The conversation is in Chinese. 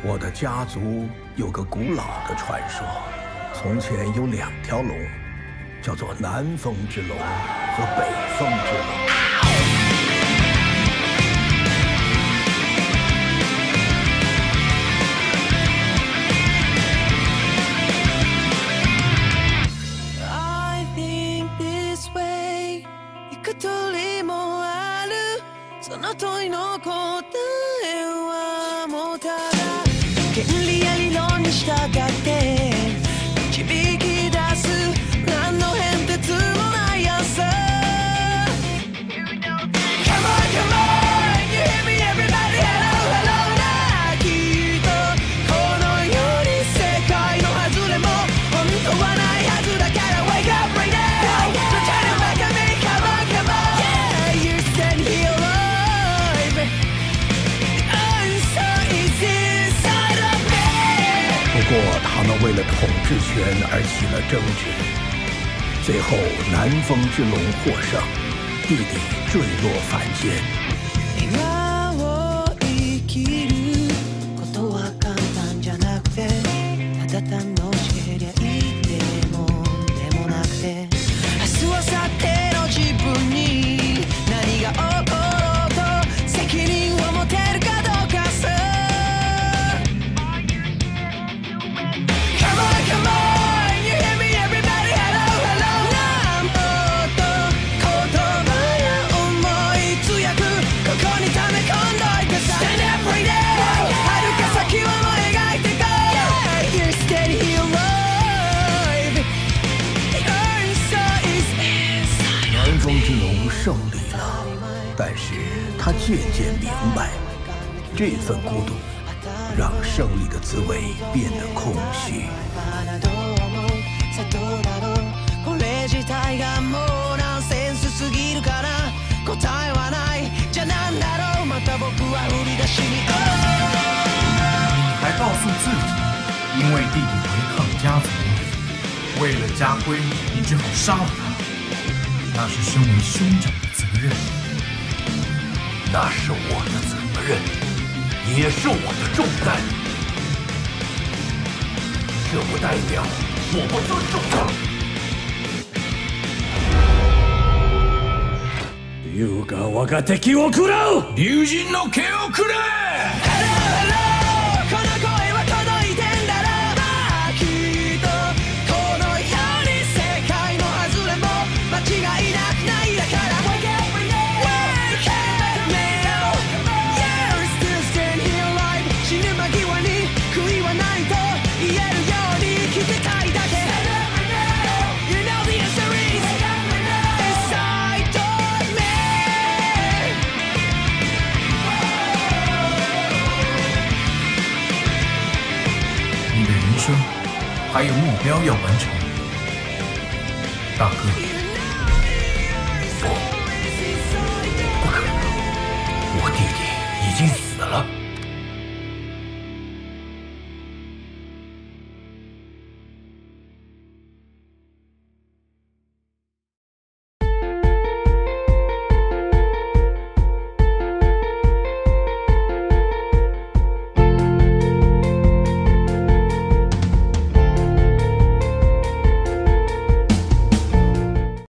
我的家族有个古老的传说，从前有2条龙，叫做南风之龙和北风之龙。 I think this way 行く鳥もあるその問いの答えはもうただ原理や理論に従って導き出す何の変哲もない朝 Come on, come on, you hear me everybody, hello, hello なきっとこの世に世界の外れも本当はないはずだから Wake up right now, so turn it back at me, come on, come on Yeah, you stand here alive The answer is inside of me 不过他们为了统治权而起了争执，最后南风之龙获胜，弟弟坠落凡间。 今を生きることは簡単じゃなくてただ楽しけりゃいいでもでもなくて明日明後日の自分に何が起ころうと責任を持てるかどうかさ Come on, come on, you hear me everybody, hello, hello なんと言葉や思い強くここに溜め込んどいてさ Stand up right now 遥か先をも描いてこう You're steady here alive The answer is inside 南风之龙胜利了，但是他渐渐明白，这份孤独让胜利的滋味变得空虚。 どう思うさあどうだろうこれ自体がもうナンセンスすぎるかな答えはないじゃあなんだろうまた僕は売り出しに你还告诉自己，因为弟弟违抗家族伦理，为了家规，你只好杀了他。那是身为兄长的责任。 那是我的责任，也是我的重担。这不代表我不尊重他。龍が我が敵を食らう。 竜神の毛をくれ。 この声は届いてんだろうなきっとこの世に世界の外れも間違いなくないだから Wake up now You're still standing here alive 死ぬ間際に悔いはないと言えるように生きてたいだけ You know the answer is inside of me 你的人生还有目标要完成，大哥。